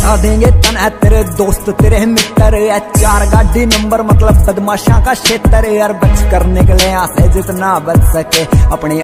बता देंगे तन है तेरे दोस्त तेरे मित्र है, 4 गाड़ी नंबर मतलब बदमाशा का क्षेत्र यार, बच कर निकले यहाँ से जितना बच सके अपनी